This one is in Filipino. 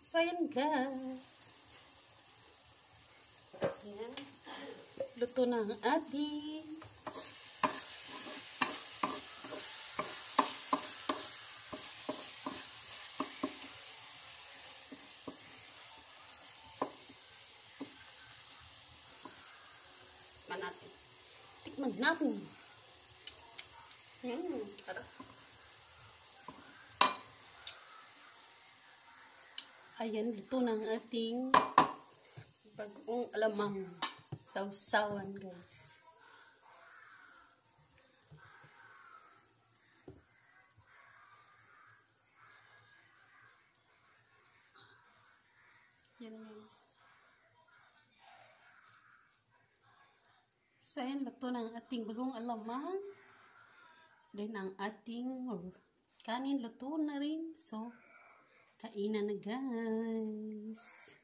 So, ayan guys. Ayan. Luto na ang ating tikman natin. Tara. Ayan, luto na ang ating bagong alamang sausawan, guys. Yan, guys. So, ayan, luto na ang ating bagong alamang. Then, ang ating kanin luto na rin. So, kainan na, guys.